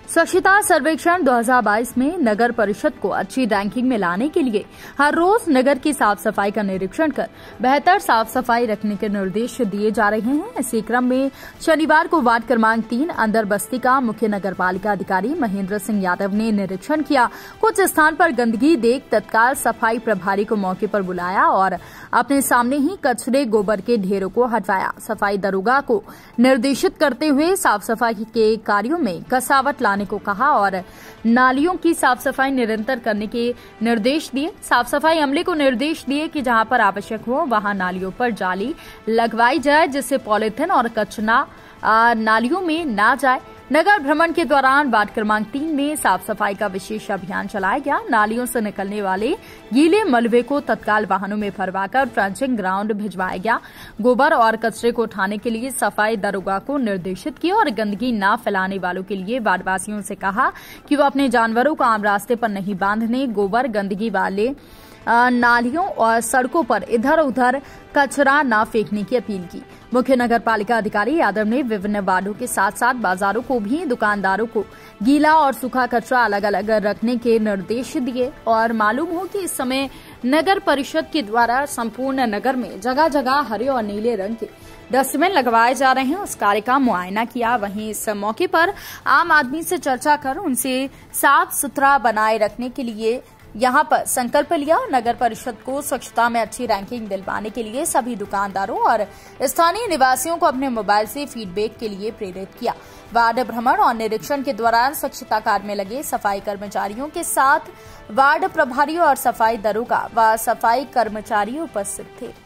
स्वच्छता सर्वेक्षण 2022 में नगर परिषद को अच्छी रैंकिंग में लाने के लिए हर रोज नगर की साफ सफाई का निरीक्षण कर बेहतर साफ सफाई रखने के निर्देश दिए जा रहे हैं। इसी क्रम में शनिवार को वार्ड क्रमांक 3 अंदर बस्ती का मुख्य नगरपालिका अधिकारी महेंद्र सिंह यादव ने निरीक्षण किया। कुछ स्थान पर गंदगी देख तत्काल सफाई प्रभारी को मौके पर बुलाया और अपने सामने ही कचरे गोबर के ढेरों को हटवाया। सफाई दरोगा को निर्देशित करते हुए साफ सफाई के कार्यों में कसावट लाने को कहा और नालियों की साफ सफाई निरंतर करने के निर्देश दिए। साफ सफाई अमले को निर्देश दिए कि जहां पर आवश्यक हो वहां नालियों पर जाली लगवाई जाए, जिससे पॉलीथिन और कचरा नालियों में ना जाए। नगर भ्रमण के दौरान वार्ड क्रमांक 3 में साफ सफाई का विशेष अभियान चलाया गया। नालियों से निकलने वाले गीले मलबे को तत्काल वाहनों में भरवाकर ट्रंचिंग ग्राउंड भिजवाया गया। गोबर और कचरे को उठाने के लिए सफाई दरोगा को निर्देशित किया और गंदगी न फैलाने वालों के लिए वार्डवासियों से कहा कि वो अपने जानवरों को आम रास्ते पर नहीं बांधने, गोबर गंदगी वाले नालियों और सड़कों पर इधर उधर कचरा न फेंकने की अपील की। मुख्य नगरपालिका अधिकारी यादव ने विभिन्न वार्डों के साथ साथ बाजारों को भी दुकानदारों को गीला और सूखा कचरा अलग अलग रखने के निर्देश दिए और मालूम हो कि इस समय नगर परिषद के द्वारा संपूर्ण नगर में जगह जगह हरे और नीले रंग के डस्टबिन लगवाए जा रहे हैं। उस कार्य का मुआयना किया। वहीं इस मौके पर आम आदमी से चर्चा कर उनसे साफ सुथरा बनाए रखने के लिए यहां पर संकल्प लिया। नगर परिषद को स्वच्छता में अच्छी रैंकिंग दिलवाने के लिए सभी दुकानदारों और स्थानीय निवासियों को अपने मोबाइल से फीडबैक के लिए प्रेरित किया। वार्ड भ्रमण और निरीक्षण के दौरान स्वच्छता कार्य में लगे सफाई कर्मचारियों के साथ वार्ड प्रभारी और सफाई दरोगा व सफाई कर्मचारी उपस्थित थे।